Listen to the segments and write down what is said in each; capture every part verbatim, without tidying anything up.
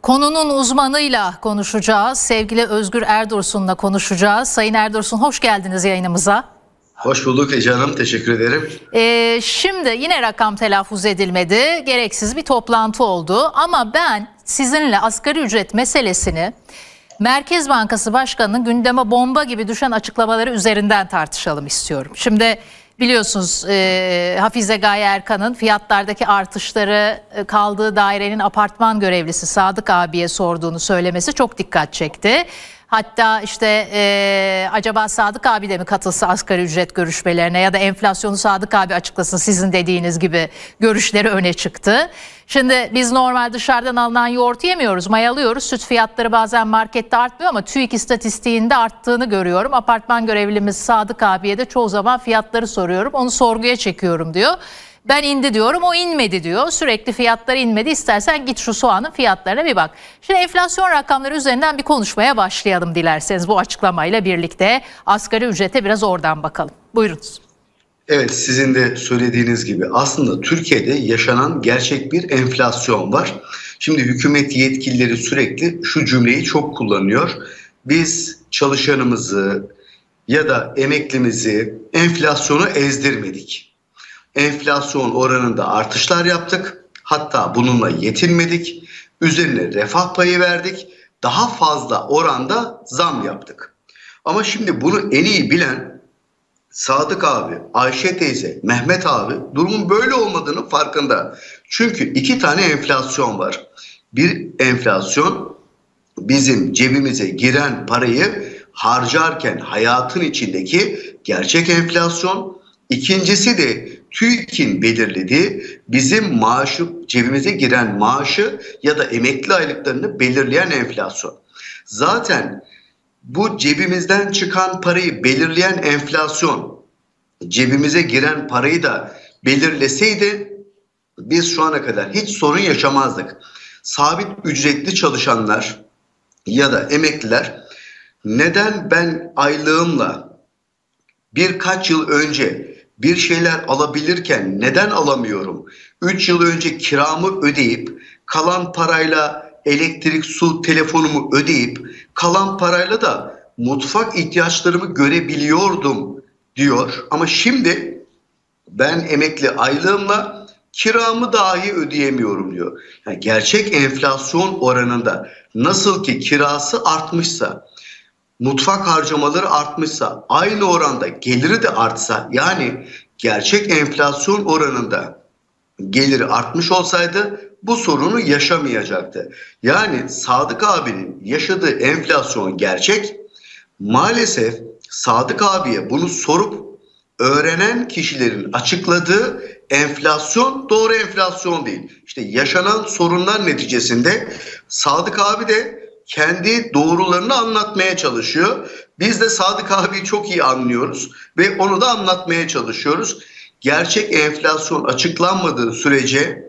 Konunun uzmanıyla konuşacağız. Sevgili Özgür Erdursun'la konuşacağız. Sayın Erdursun, hoş geldiniz yayınımıza. Hoş bulduk Ece Hanım, teşekkür ederim. Ee, şimdi yine rakam telaffuz edilmedi. Gereksiz bir toplantı oldu. Ama ben sizinle asgari ücret meselesini Merkez Bankası Başkanı'nın gündeme bomba gibi düşen açıklamaları üzerinden tartışalım istiyorum. Şimdi biliyorsunuz e, Hafize Gaye Erkan'ın fiyatlardaki artışları e, kaldığı dairenin apartman görevlisi Sadık abiye sorduğunu söylemesi çok dikkat çekti. Hatta işte e, acaba Sadık abi de mi katılsa asgari ücret görüşmelerine ya da enflasyonu Sadık abi açıklasın, sizin dediğiniz gibi görüşleri öne çıktı. Şimdi biz normal dışarıdan alınan yoğurt yemiyoruz, mayalıyoruz. Süt fiyatları bazen markette artmıyor ama TÜİK istatistiğinde arttığını görüyorum. Apartman görevlimiz Sadık abiye de çoğu zaman fiyatları soruyorum, onu sorguya çekiyorum diyor. Ben indi diyorum, o inmedi diyor. Sürekli fiyatlar inmedi, istersen git şu soğanın fiyatlarına bir bak. Şimdi enflasyon rakamları üzerinden bir konuşmaya başlayalım dilerseniz bu açıklamayla birlikte. Asgari ücrete biraz oradan bakalım. Buyurunuz. Evet, sizin de söylediğiniz gibi aslında Türkiye'de yaşanan gerçek bir enflasyon var. Şimdi hükümet yetkilileri sürekli şu cümleyi çok kullanıyor. Biz çalışanımızı ya da emeklimizi enflasyonu ezdirmedik. Enflasyon oranında artışlar yaptık. Hatta bununla yetinmedik. Üzerine refah payı verdik. Daha fazla oranda zam yaptık. Ama şimdi bunu en iyi bilen Sadık abi, Ayşe teyze, Mehmet abi durumun böyle olmadığının farkında. Çünkü iki tane enflasyon var. Bir enflasyon bizim cebimize giren parayı harcarken hayatın içindeki gerçek enflasyon. İkincisi de TÜİK'in belirlediği bizim maaşı, cebimize giren maaşı ya da emekli aylıklarını belirleyen enflasyon. Zaten bu cebimizden çıkan parayı belirleyen enflasyon cebimize giren parayı da belirleseydi biz şu ana kadar hiç sorun yaşamazdık. Sabit ücretli çalışanlar ya da emekliler neden ben aylığımla birkaç yıl önce bir şeyler alabilirken neden alamıyorum? üç yıl önce kiramı ödeyip kalan parayla elektrik, su, telefonumu ödeyip kalan parayla da mutfak ihtiyaçlarımı görebiliyordum diyor. Ama şimdi ben emekli aylığımla kiramı dahi ödeyemiyorum diyor. Yani gerçek enflasyon oranında nasıl ki kirası artmışsa, mutfak harcamaları artmışsa, aynı oranda geliri de artsa, yani gerçek enflasyon oranında geliri artmış olsaydı bu sorunu yaşamayacaktı. Yani Sadık abinin yaşadığı enflasyon gerçek. Maalesef Sadık abiye bunu sorup öğrenen kişilerin açıkladığı enflasyon doğru enflasyon değil. İşte yaşanan sorunlar neticesinde Sadık abi de kendi doğrularını anlatmaya çalışıyor. Biz de Sadık abiyi çok iyi anlıyoruz ve onu da anlatmaya çalışıyoruz. Gerçek enflasyon açıklanmadığı sürece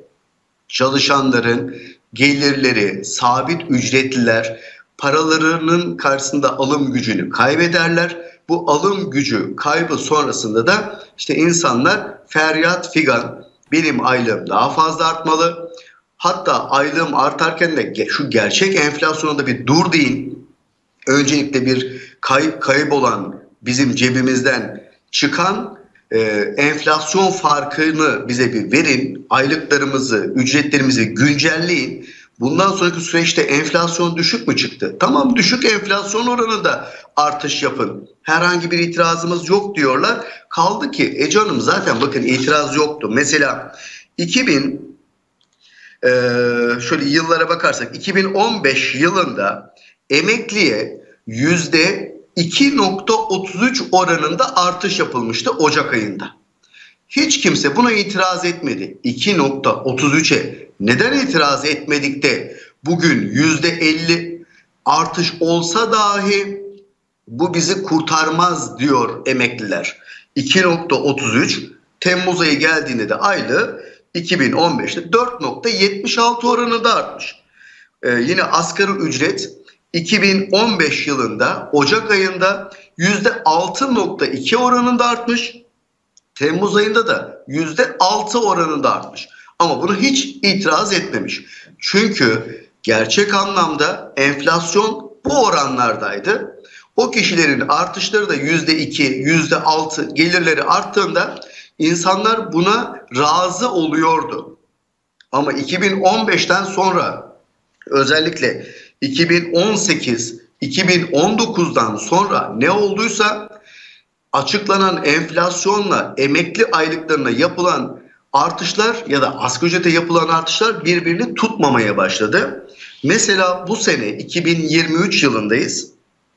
çalışanların gelirleri, sabit ücretliler paralarının karşısında alım gücünü kaybederler. Bu alım gücü kaybı sonrasında da işte insanlar feryat figan, benim aylığım daha fazla artmalı. Hatta aylığım artarken de şu gerçek enflasyona da bir dur deyin. Öncelikle bir kayıp kaybolan bizim cebimizden çıkan e, enflasyon farkını bize bir verin. Aylıklarımızı, ücretlerimizi güncelleyin. Bundan sonraki süreçte enflasyon düşük mü çıktı? Tamam, düşük enflasyon oranında artış yapın. Herhangi bir itirazımız yok diyorlar. Kaldı ki Ece Hanım zaten bakın itiraz yoktu. Mesela iki bin Ee, şöyle yıllara bakarsak iki bin on beş yılında emekliye yüzde iki nokta otuz üç oranında artış yapılmıştı Ocak ayında. Hiç kimse buna itiraz etmedi. iki nokta otuz üçe neden itiraz etmedik de bugün yüzde elli artış olsa dahi bu bizi kurtarmaz diyor emekliler. iki nokta otuz üç Temmuz ayı geldiğinde de aylığı iki bin on beşte dört nokta yetmiş altı oranında artmış. Ee, yine asgari ücret iki bin on beş yılında Ocak ayında yüzde altı nokta iki oranında artmış. Temmuz ayında da yüzde altı oranında artmış. Ama bunu hiç itiraz etmemiş. Çünkü Gerçek anlamda enflasyon bu oranlardaydı. O kişilerin artışları da yüzde iki, yüzde altı gelirleri arttığında insanlar buna razı oluyordu. Ama iki bin on beşten sonra, özellikle iki bin on sekiz, iki bin on dokuzdan sonra ne olduysa açıklanan enflasyonla emekli aylıklarına yapılan artışlar ya da asgari ücrete yapılan artışlar birbirini tutmamaya başladı. Mesela bu sene iki bin yirmi üç yılındayız.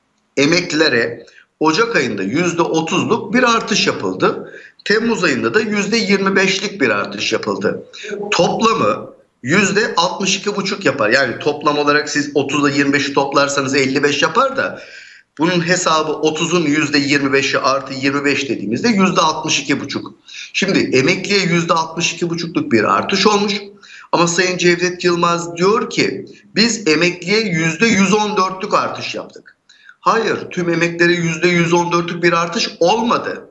Emeklilere Ocak ayında yüzde otuzluk bir artış yapıldı. Temmuz ayında da yüzde yirmi beşlik bir artış yapıldı. Toplamı yüzde altmış iki buçuk yapar. Yani toplam olarak siz otuzla yirmi beşi toplarsanız elli beş yapar da bunun hesabı otuzun yüzde yirmi beşi artı yirmi beş dediğimizde yüzde altmış iki buçuk. Şimdi emekliye yüzde altmış iki buçukluk bir artış olmuş. Ama Sayın Cevdet Yılmaz diyor ki biz emekliye yüzde yüz on dörtlük artış yaptık. Hayır, tüm emeklilere yüzde yüz on dörtlük bir artış olmadı.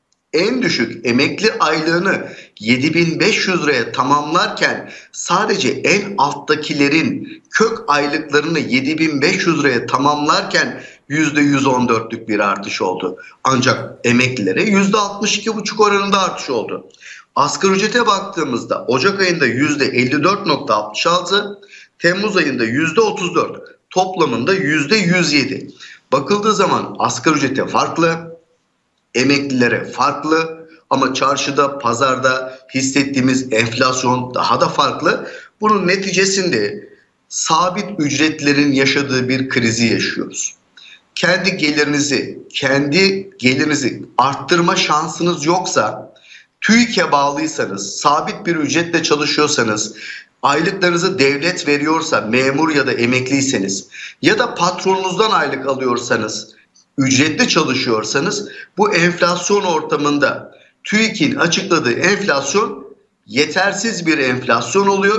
En düşük emekli aylığını yedi bin beş yüz liraya tamamlarken sadece en alttakilerin kök aylıklarını yedi bin beş yüz liraya tamamlarken yüzde yüz on dörtlük bir artış oldu. Ancak emeklilere yüzde altmış iki buçuk oranında artış oldu. Asgari ücrete baktığımızda Ocak ayında yüzde elli dört nokta altmış altı, Temmuz ayında yüzde otuz dört, toplamında yüzde yüz yedi. Bakıldığı zaman asgari ücrete farklı, emeklilere farklı ama çarşıda, pazarda hissettiğimiz enflasyon daha da farklı. Bunun neticesinde sabit ücretlerin yaşadığı bir krizi yaşıyoruz. Kendi gelirinizi, kendi gelirinizi arttırma şansınız yoksa, TÜİK'e bağlıysanız, sabit bir ücretle çalışıyorsanız, aylıklarınızı devlet veriyorsa, memur ya da emekliyseniz ya da patronunuzdan aylık alıyorsanız, ücretli çalışıyorsanız bu enflasyon ortamında TÜİK'in açıkladığı enflasyon yetersiz bir enflasyon oluyor.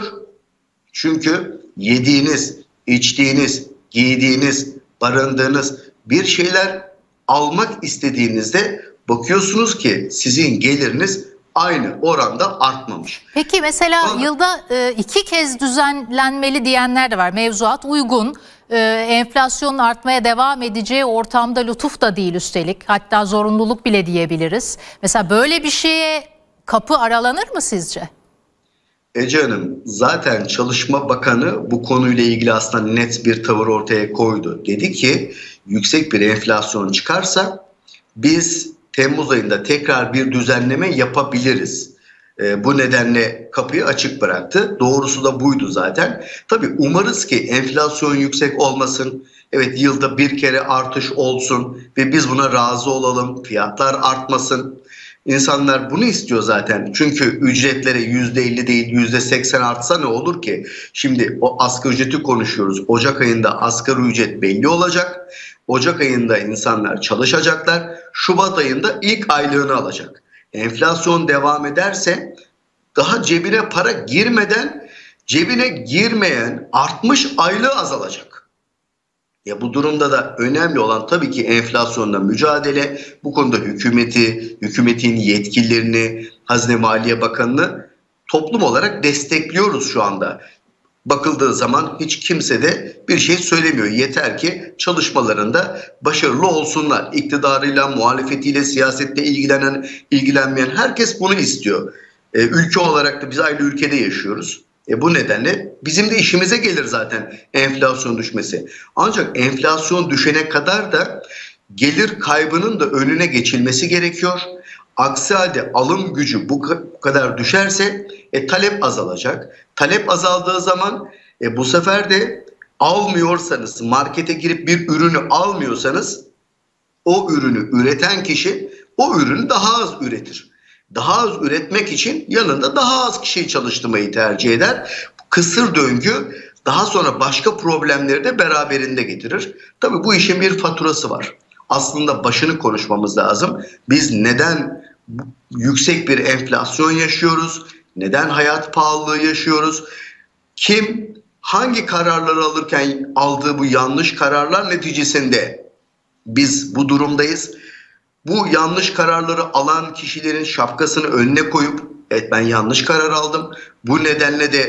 Çünkü yediğiniz, içtiğiniz, giydiğiniz, barındığınız bir şeyler almak istediğinizde bakıyorsunuz ki sizin geliriniz aynı oranda artmamış. Peki mesela Ama, yılda e, iki kez düzenlenmeli diyenler de var. Mevzuat uygun, e, enflasyonun artmaya devam edeceği ortamda lütuf da değil üstelik. Hatta zorunluluk bile diyebiliriz. Mesela böyle bir şeye kapı aralanır mı sizce? Ece Hanım, zaten Çalışma Bakanı bu konuyla ilgili aslında net bir tavır ortaya koydu. Dedi ki yüksek bir enflasyon çıkarsa biz Temmuz ayında tekrar bir düzenleme yapabiliriz. E, bu nedenle kapıyı açık bıraktı. Doğrusu da buydu zaten. Tabii umarız ki enflasyon yüksek olmasın. Evet, yılda bir kere artış olsun ve biz buna razı olalım. Fiyatlar artmasın. İnsanlar bunu istiyor zaten. Çünkü ücretlere yüzde elli değil yüzde seksen artsa ne olur ki? Şimdi o asgari ücreti konuşuyoruz. Ocak ayında asgari ücret belli olacak. Ocak ayında insanlar çalışacaklar. Şubat ayında ilk aylığını alacak. Enflasyon devam ederse daha cebine para girmeden cebine girmeyen artmış aylığı azalacak. Ya bu durumda da önemli olan tabii ki enflasyonla mücadele. Bu konuda hükümeti, hükümetin yetkililerini, Hazine Maliye Bakanı'nı toplum olarak destekliyoruz şu anda. Bakıldığı zaman hiç kimse de bir şey söylemiyor. Yeter ki çalışmalarında başarılı olsunlar. İktidarıyla, muhalefetiyle, siyasetle ilgilenen, ilgilenmeyen herkes bunu istiyor. E, ülke olarak da biz aynı ülkede yaşıyoruz. E, bu nedenle bizim de işimize gelir zaten enflasyon düşmesi. Ancak enflasyon düşene kadar da gelir kaybının da önüne geçilmesi gerekiyor. Aksi halde alım gücü bu kadar düşerse e, talep azalacak. Talep azaldığı zaman e, bu sefer de almıyorsanız, markete girip bir ürünü almıyorsanız o ürünü üreten kişi o ürünü daha az üretir. Daha az üretmek için yanında daha az kişiyi çalıştırmayı tercih eder. Kısır döngü daha sonra başka problemleri de beraberinde getirir. Tabii bu işin bir faturası var. Aslında başını konuşmamız lazım. Biz neden yüksek bir enflasyon yaşıyoruz? Neden hayat pahalılığı yaşıyoruz? Kim hangi kararları alırken aldığı bu yanlış kararlar neticesinde biz bu durumdayız? Bu yanlış kararları alan kişilerin şapkasını önüne koyup evet ben yanlış karar aldım. Bu nedenle de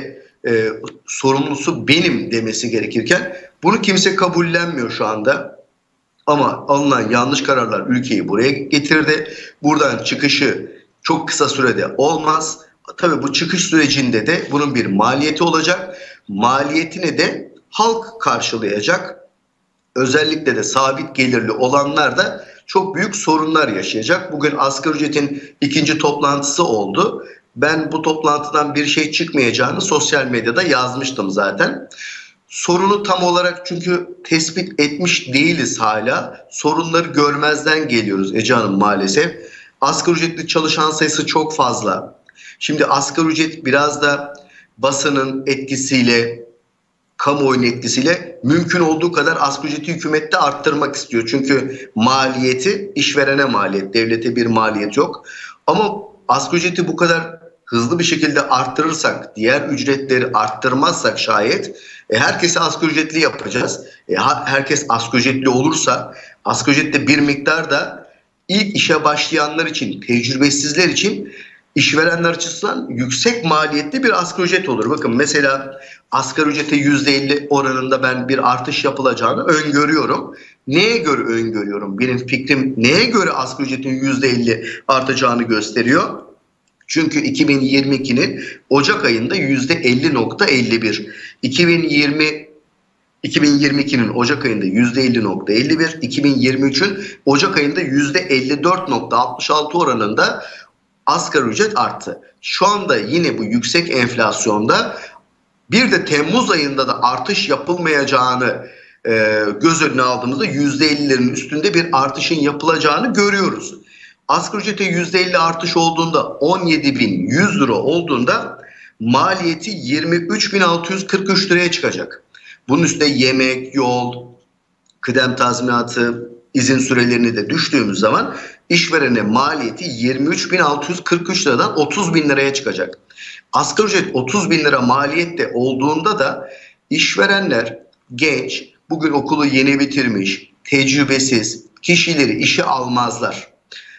e, sorumlusu benim demesi gerekirken bunu kimse kabullenmiyor şu anda. Ama alınan yanlış kararlar ülkeyi buraya getirdi. Buradan çıkışı çok kısa sürede olmaz. Tabii bu çıkış sürecinde de bunun bir maliyeti olacak. Maliyetini de halk karşılayacak. Özellikle de sabit gelirli olanlar da çok büyük sorunlar yaşayacak. Bugün asgari ücretin ikinci toplantısı oldu. Ben bu toplantıdan bir şey çıkmayacağını sosyal medyada yazmıştım zaten. Sorunu tam olarak çünkü tespit etmiş değiliz hala. Sorunları görmezden geliyoruz Ece Hanım maalesef. Asgari ücretli çalışan sayısı çok fazla. Şimdi asgari ücret biraz da basının etkisiyle, kamuoyunun etkisiyle mümkün olduğu kadar asgari ücreti hükümette arttırmak istiyor. Çünkü maliyeti işverene maliyet, devlete bir maliyet yok. Ama asgari ücreti bu kadar hızlı bir şekilde arttırırsak, diğer ücretleri arttırmazsak şayet e, herkesi asgari ücretli yapacağız. E, herkes asgari ücretli olursa asgari ücrette bir miktar da ilk işe başlayanlar için, tecrübesizler için işverenler açısından yüksek maliyetli bir asgari ücret olur. Bakın mesela asgari ücrete yüzde elli oranında ben bir artış yapılacağını öngörüyorum. Neye göre öngörüyorum? Benim fikrim neye göre asgari ücretin yüzde elli artacağını gösteriyor? Çünkü iki bin yirmi ikinin Ocak ayında yüzde elli nokta elli bir, iki bin yirmi iki bin yirmi ikinin Ocak ayında yüzde elli nokta elli bir, iki bin yirmi üçün Ocak ayında yüzde elli dört nokta altmış altı oranında asgari ücret arttı. Şu anda yine bu yüksek enflasyonda bir de Temmuz ayında da artış yapılmayacağını e, göz önüne aldığımızda yüzde ellilerin üstünde bir artışın yapılacağını görüyoruz. Asgari ücrete yüzde elli artış olduğunda on yedi bin yüz lira olduğunda maliyeti yirmi üç bin altı yüz kırk üç liraya çıkacak. Bunun üstüne yemek, yol, kıdem tazminatı, izin sürelerini de düştüğümüz zaman işverene maliyeti yirmi üç bin altı yüz kırk üç liradan otuz bin liraya çıkacak. Asgari ücret otuz bin lira maliyette olduğunda da işverenler genç, bugün okulu yeni bitirmiş, tecrübesiz kişileri işe almazlar.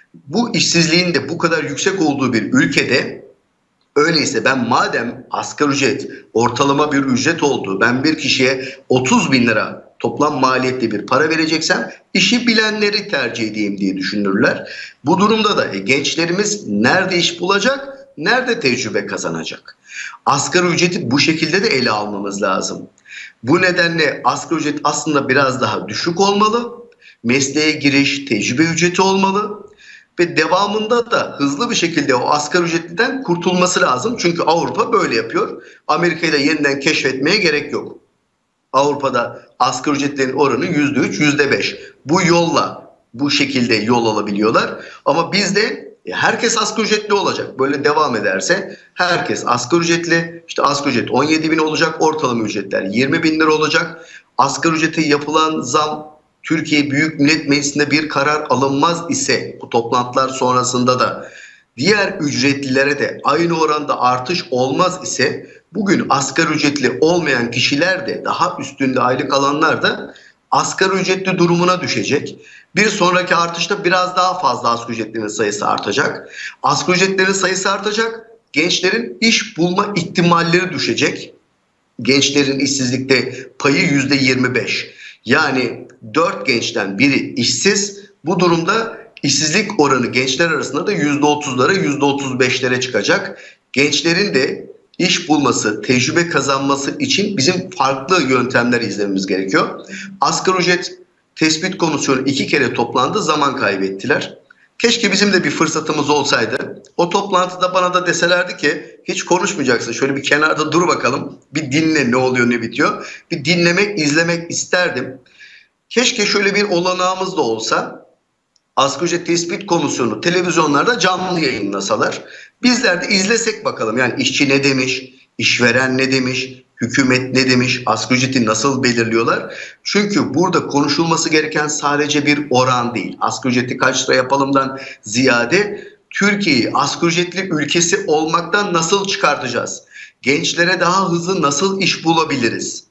Bu işsizliğin de bu kadar yüksek olduğu bir ülkede öyleyse ben madem asgari ücret ortalama bir ücret oldu, ben bir kişiye otuz bin lira toplam maliyetli bir para vereceksem işi bilenleri tercih edeyim diye düşünürler. Bu durumda da e, gençlerimiz nerede iş bulacak, nerede tecrübe kazanacak? Asgari ücreti bu şekilde de ele almamız lazım. Bu nedenle asgari ücret aslında biraz daha düşük olmalı. Mesleğe giriş tecrübe ücreti olmalı. Ve devamında da hızlı bir şekilde o asgari ücretliden kurtulması lazım. Çünkü Avrupa böyle yapıyor. Amerika'yı da yeniden keşfetmeye gerek yok. Avrupa'da asgari ücretlerin oranı yüzde üç, yüzde beş. Bu yolla bu şekilde yol alabiliyorlar. Ama bizde herkes asgari ücretli olacak. Böyle devam ederse herkes asgari ücretli. İşte asgari ücret on yedi bin olacak. Ortalama ücretler yirmi bin lira olacak. Asgari ücrete yapılan zam Türkiye Büyük Millet Meclisi'nde bir karar alınmaz ise bu toplantılar sonrasında da diğer ücretlilere de aynı oranda artış olmaz ise bugün asgari ücretli olmayan kişiler de daha üstünde aylık alanlar da asgari ücretli durumuna düşecek. Bir sonraki artışta biraz daha fazla asgari ücretlilerin sayısı artacak. Asgari ücretlilerin sayısı artacak. Gençlerin iş bulma ihtimalleri düşecek. Gençlerin işsizlikte payı yüzde yirmi beş. Yani dört gençten biri işsiz. Bu durumda işsizlik oranı gençler arasında da yüzde otuzlara yüzde otuz beşlere çıkacak. Gençlerin de iş bulması, tecrübe kazanması için bizim farklı yöntemler izlememiz gerekiyor. Asgari ücret tespit komisyonu iki kere toplandı, zaman kaybettiler. Keşke bizim de bir fırsatımız olsaydı. O toplantıda bana da deselerdi ki hiç konuşmayacaksın. Şöyle bir kenarda dur bakalım. Bir dinle ne oluyor ne bitiyor. Bir dinlemek, izlemek isterdim. Keşke şöyle bir olanağımız da olsa. Asgari ücret tespit komisyonu televizyonlarda canlı yayınlasalar. Bizler de izlesek bakalım. Yani işçi ne demiş, işveren ne demiş, hükümet ne demiş, asgari ücreti nasıl belirliyorlar? Çünkü burada konuşulması gereken sadece bir oran değil. Asgari ücreti kaç lira yapalımdan ziyade Türkiye'yi asgari ücretli ülkesi olmaktan nasıl çıkartacağız? Gençlere daha hızlı nasıl iş bulabiliriz?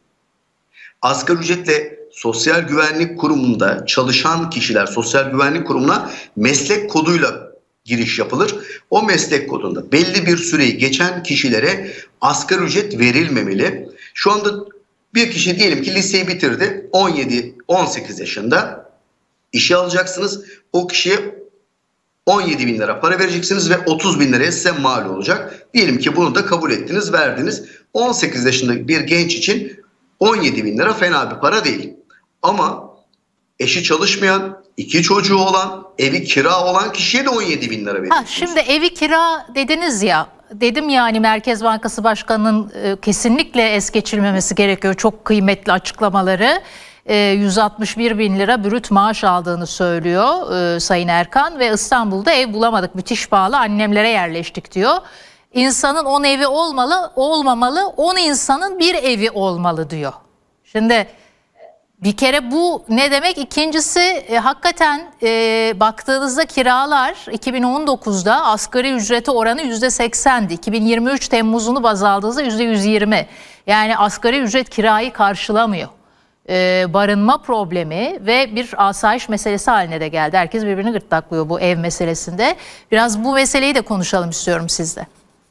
Asgari ücretle Sosyal Güvenlik Kurumu'nda çalışan kişiler Sosyal Güvenlik Kurumu'na meslek koduyla giriş yapılır. O meslek kodunda belli bir süreyi geçen kişilere asgari ücret verilmemeli. Şu anda bir kişi diyelim ki liseyi bitirdi, on yedi on sekiz yaşında işe alacaksınız. O kişiye on yedi bin lira para vereceksiniz ve otuz bin liraya size mal olacak. Diyelim ki bunu da kabul ettiniz, verdiniz. on sekiz yaşındaki bir genç için on yedi bin lira fena bir para değil. Ama eşi çalışmayan, iki çocuğu olan, evi kira olan kişiye de on yedi bin lira veriyorsunuz. Ha, şimdi evi kira dediniz ya, dedim yani Merkez Bankası Başkanı'nın e, kesinlikle es geçilmemesi gerekiyor. Çok kıymetli açıklamaları. E, yüz altmış bir bin lira brüt maaş aldığını söylüyor e, Sayın Erkan ve İstanbul'da ev bulamadık, müthiş pahalı, annemlere yerleştik diyor. İnsanın on evi olmalı, olmamalı, on insanın bir evi olmalı diyor. Şimdi bir kere bu ne demek? İkincisi e, hakikaten e, baktığınızda kiralar iki bin on dokuzda asgari ücreti oranı yüzde seksendi. iki bin yirmi üç Temmuz'unu baz aldığınızda yüzde yüz yirmi. Yani asgari ücret kirayı karşılamıyor. E, barınma problemi ve bir asayiş meselesi haline de geldi. Herkes birbirini gırtlaklıyor bu ev meselesinde. Biraz bu meseleyi de konuşalım istiyorum sizle.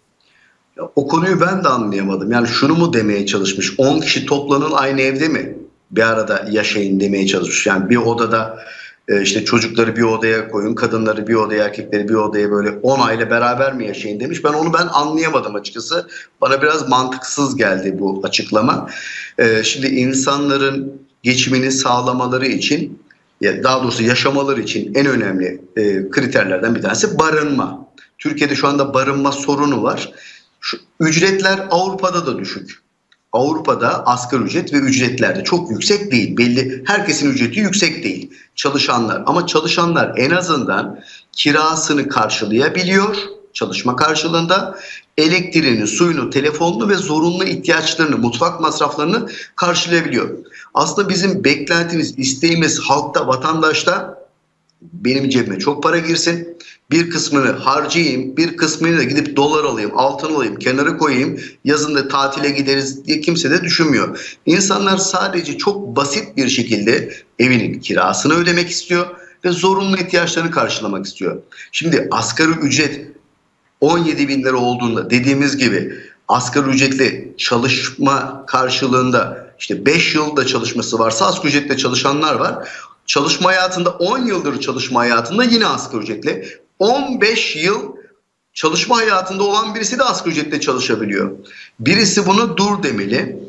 O konuyu ben de anlayamadım. Yani şunu mu demeye çalışmış? on kişi toplanın aynı evde mi bir arada yaşayın demeye çalışmış. Yani bir odada işte çocukları bir odaya koyun, kadınları bir odaya, erkekleri bir odaya, böyle on aile beraber mi yaşayın demiş. Ben onu ben anlayamadım açıkçası. Bana biraz mantıksız geldi bu açıklama. Şimdi insanların geçimini sağlamaları için, daha doğrusu yaşamaları için en önemli kriterlerden bir tanesi barınma. Türkiye'de şu anda barınma sorunu var. Şu ücretler Avrupa'da da düşük. Avrupa'da asgari ücret ve ücretler de çok yüksek değil. Belli, herkesin ücreti yüksek değil. Çalışanlar, ama çalışanlar en azından kirasını karşılayabiliyor çalışma karşılığında. Elektriğini, suyunu, telefonunu ve zorunlu ihtiyaçlarını, mutfak masraflarını karşılayabiliyor. Aslında bizim beklentimiz, isteğimiz halkta, vatandaşta benim cebime çok para girsin, bir kısmını harcayayım, bir kısmını da gidip dolar alayım, altın alayım, kenara koyayım, yazın da tatile gideriz diye kimse de düşünmüyor. İnsanlar sadece çok basit bir şekilde evinin kirasını ödemek istiyor ve zorunlu ihtiyaçlarını karşılamak istiyor. Şimdi asgari ücret on yedi bin lira olduğunda, dediğimiz gibi asgari ücretli çalışma karşılığında işte beş yılda çalışması varsa asgari ücretle çalışanlar var. Çalışma hayatında on yıldır çalışma hayatında yine asgari ücretle, on beş yıl çalışma hayatında olan birisi de asgari ücretle çalışabiliyor. Birisi buna dur demeli.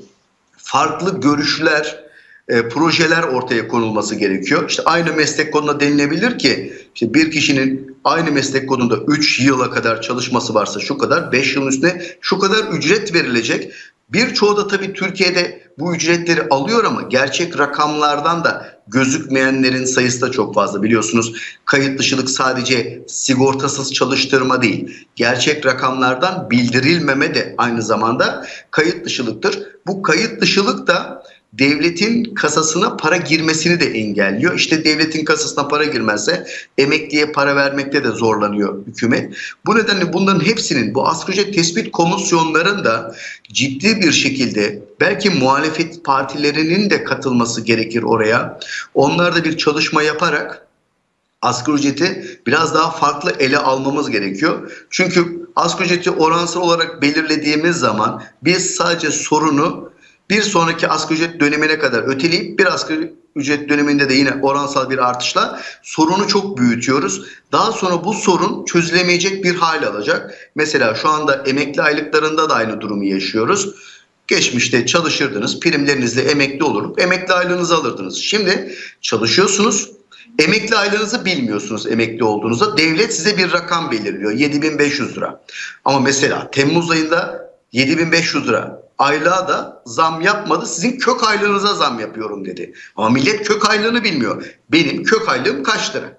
Farklı görüşler, e, projeler ortaya konulması gerekiyor. İşte aynı meslek koduna denilebilir ki işte bir kişinin aynı meslek kodunda üç yıla kadar çalışması varsa şu kadar, beş yılın üstüne şu kadar ücret verilecek. Birçoğu da tabii Türkiye'de bu ücretleri alıyor ama gerçek rakamlardan da gözükmeyenlerin sayısı da çok fazla. Biliyorsunuz kayıt dışılık sadece sigortasız çalıştırma değil. Gerçek rakamlardan bildirilmeme de aynı zamanda kayıt dışılıktır. Bu kayıt dışılık da devletin kasasına para girmesini de engelliyor. İşte devletin kasasına para girmezse emekliye para vermekte de zorlanıyor hükümet. Bu nedenle bunların hepsinin, bu asgari ücret tespit komisyonlarında ciddi bir şekilde belki muhalefet partilerinin de katılması gerekir oraya. Onlar da bir çalışma yaparak asgari ücreti biraz daha farklı ele almamız gerekiyor. Çünkü asgari ücreti oransal olarak belirlediğimiz zaman biz sadece sorunu bir sonraki asgari ücret dönemine kadar öteleyip bir asgari ücret döneminde de yine oransal bir artışla sorunu çok büyütüyoruz. Daha sonra bu sorun çözülemeyecek bir hal alacak. Mesela şu anda emekli aylıklarında da aynı durumu yaşıyoruz. Geçmişte çalışırdınız, primlerinizle emekli olup emekli aylığınızı alırdınız. Şimdi çalışıyorsunuz, emekli aylığınızı bilmiyorsunuz emekli olduğunuzda. Devlet size bir rakam belirliyor, yedi bin beş yüz lira. Ama mesela Temmuz ayında yedi bin beş yüz lira. Aylığa da zam yapmadı. Sizin kök aylığınıza zam yapıyorum dedi. Ama millet kök aylığını bilmiyor. Benim kök aylığım kaç lira?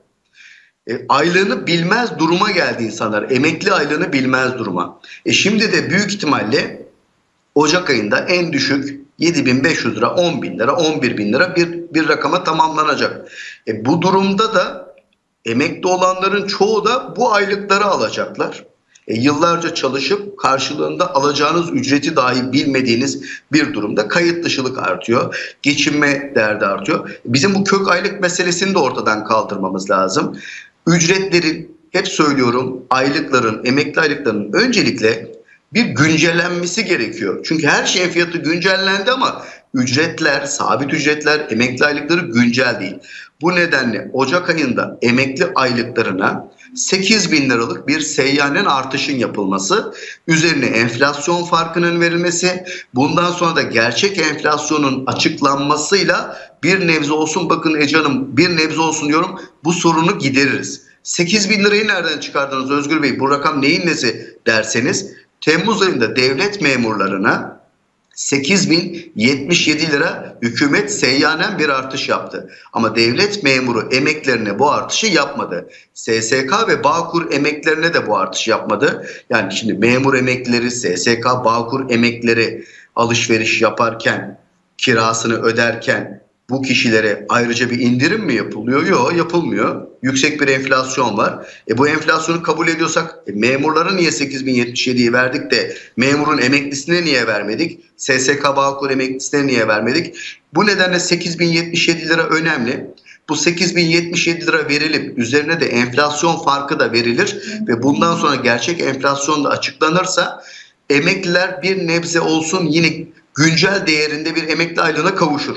E, aylığını bilmez duruma geldi insanlar. Emekli aylığını bilmez duruma. E şimdi de büyük ihtimalle Ocak ayında en düşük yedi bin beş yüz lira, on bin lira, on bir bin lira bir, bir rakama tamamlanacak. E, bu durumda da emekli olanların çoğu da bu aylıkları alacaklar. E, yıllarca çalışıp karşılığında alacağınız ücreti dahi bilmediğiniz bir durumda kayıt dışılık artıyor. Geçinme derdi artıyor. Bizim bu kök aylık meselesini de ortadan kaldırmamız lazım. Ücretlerin hep söylüyorum, aylıkların, emekli aylıklarının öncelikle bir güncellenmesi gerekiyor. Çünkü her şeyin fiyatı güncellendi ama ücretler, sabit ücretler, emekli aylıkları güncel değil. Bu nedenle Ocak ayında emekli aylıklarına sekiz bin liralık bir seyyanen artışın yapılması, üzerine enflasyon farkının verilmesi, bundan sonra da gerçek enflasyonun açıklanmasıyla bir nebze olsun, bakın Ece Hanım, bir nebze olsun diyorum, bu sorunu gideririz. sekiz bin lirayı nereden çıkardınız Özgür Bey? Bu rakam neyin nesi derseniz, Temmuz ayında devlet memurlarına sekiz bin yetmiş yedi lira hükümet seyyanen bir artış yaptı. Ama devlet memuru emeklerine bu artışı yapmadı. S S K ve Bağkur emeklerine de bu artışı yapmadı. Yani şimdi memur emeklileri, S S K, Bağkur emeklileri alışveriş yaparken, kirasını öderken bu kişilere ayrıca bir indirim mi yapılıyor? Yok, yapılmıyor. Yüksek bir enflasyon var. E bu enflasyonu kabul ediyorsak e, memurlara niye sekiz bin yetmiş yediyi verdik de memurun emeklisine niye vermedik? S S K Bağkur emeklisine niye vermedik? Bu nedenle sekiz bin yetmiş yedi lira önemli. Bu sekiz bin yetmiş yedi lira verilip üzerine de enflasyon farkı da verilir ve bundan sonra gerçek enflasyon da açıklanırsa emekliler bir nebze olsun yine güncel değerinde bir emekli aylığına kavuşur.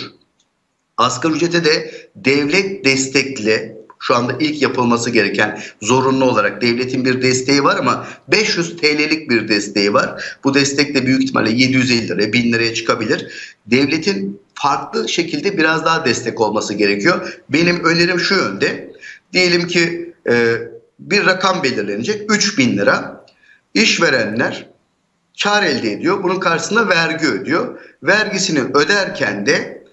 Asgari ücrete de devlet destekli, şu anda ilk yapılması gereken, zorunlu olarak devletin bir desteği var ama beş yüz T L'lik bir desteği var. Bu destek de büyük ihtimalle yedi yüz elli liraya, bin liraya çıkabilir. Devletin farklı şekilde biraz daha destek olması gerekiyor. Benim önerim şu yönde. Diyelim ki e, bir rakam belirlenecek, üç bin lira. İşverenler kar elde ediyor. Bunun karşısında vergi ödüyor. Vergisini öderken de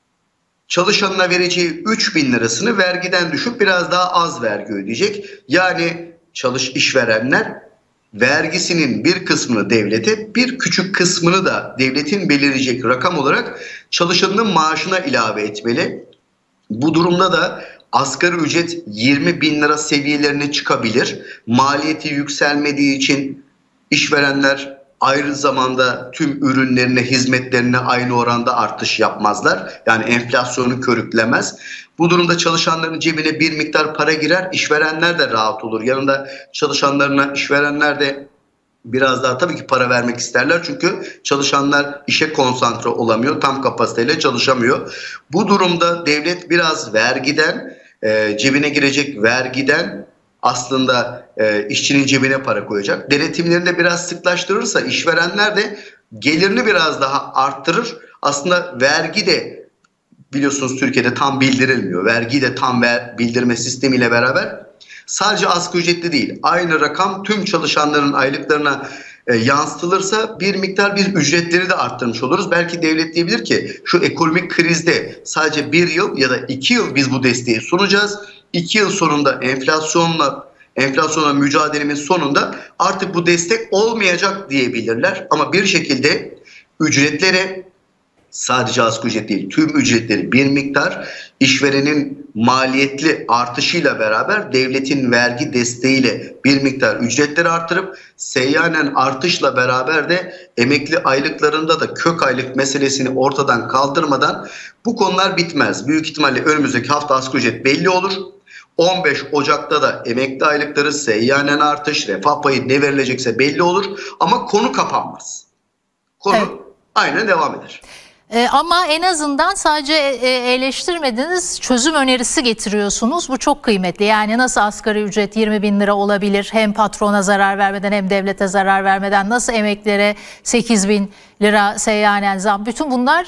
çalışanına vereceği üç bin lirasını vergiden düşüp biraz daha az vergi ödeyecek. Yani çalış işverenler vergisinin bir kısmını devlete, bir küçük kısmını da devletin belirleyecek rakam olarak çalışanının maaşına ilave etmeli. Bu durumda da asgari ücret yirmi bin lira seviyelerine çıkabilir. Maliyeti yükselmediği için işverenler ayrı zamanda tüm ürünlerine, hizmetlerine aynı oranda artış yapmazlar. Yani enflasyonu körüklemez. Bu durumda çalışanların cebine bir miktar para girer, işverenler de rahat olur. Yanında çalışanlarına işverenler de biraz daha tabii ki para vermek isterler. Çünkü çalışanlar işe konsantre olamıyor, tam kapasiteyle çalışamıyor. Bu durumda devlet biraz vergiden, e, cebine girecek vergiden aslında e, işçinin cebine para koyacak. Denetimlerini de biraz sıklaştırırsa işverenler de gelirini biraz daha arttırır. Aslında vergi de biliyorsunuz Türkiye'de tam bildirilmiyor. Vergi de tam ver, bildirme sistemiyle beraber sadece asgari ücretli değil. Aynı rakam tüm çalışanların aylıklarına e, yansıtılırsa bir miktar bir ücretleri de arttırmış oluruz. Belki devlet diyebilir ki şu ekonomik krizde sadece bir yıl ya da iki yıl biz bu desteği sunacağız. İki yıl sonunda enflasyonla enflasyona mücadelemiz sonunda artık bu destek olmayacak diyebilirler. Ama bir şekilde ücretlere, sadece asgari ücret değil tüm ücretleri bir miktar işverenin maliyetli artışıyla beraber devletin vergi desteğiyle bir miktar ücretleri artırıp seyyanen artışla beraber de emekli aylıklarında da kök aylık meselesini ortadan kaldırmadan bu konular bitmez. Büyük ihtimalle önümüzdeki hafta asgari ücret belli olur. on beş Ocak'ta da emekli aylıkları, seyyanen artış, refah payı ne verilecekse belli olur. Ama konu kapanmaz. Konu evet. aynen devam eder. Ee, ama en azından sadece e, eleştirmediniz, çözüm önerisi getiriyorsunuz. Bu çok kıymetli. Yani nasıl asgari ücret yirmi bin lira olabilir? Hem patrona zarar vermeden hem devlete zarar vermeden. Nasıl emeklilere sekiz bin lira seyyanen zam? Bütün bunlar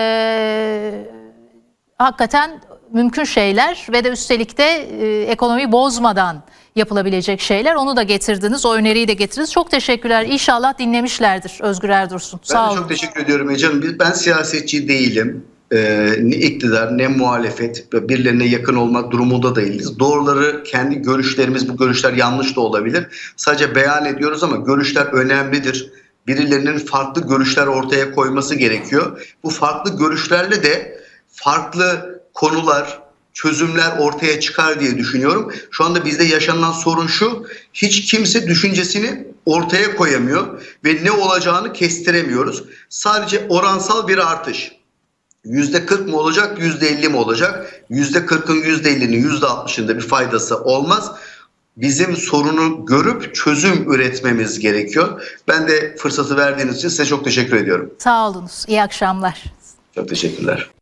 e, hakikaten mümkün şeyler ve de üstelik de e, ekonomiyi bozmadan yapılabilecek şeyler. Onu da getirdiniz, o öneriyi de getirdiniz. Çok teşekkürler. İnşallah dinlemişlerdir Özgür Erdursun. Ben Sağ de olun. çok teşekkür ediyorum Ece Hanım. Ben siyasetçi değilim. Ee, ne iktidar ne muhalefet, birilerine yakın olmak durumunda değiliz. Doğruları kendi görüşlerimiz, bu görüşler yanlış da olabilir. Sadece beyan ediyoruz ama görüşler önemlidir. Birilerinin farklı görüşler ortaya koyması gerekiyor. Bu farklı görüşlerle de farklı konular, çözümler ortaya çıkar diye düşünüyorum. Şu anda bizde yaşanan sorun şu: hiç kimse düşüncesini ortaya koyamıyor ve ne olacağını kestiremiyoruz. Sadece oransal bir artış. yüzde kırk mı olacak, yüzde elli mi olacak? yüzde kırkın, yüzde ellinin, yüzde altmışında bir faydası olmaz. bizim sorunu görüp çözüm üretmemiz gerekiyor. Ben de fırsatı verdiğiniz için size çok teşekkür ediyorum. Sağ olunuz. İyi akşamlar. Çok teşekkürler.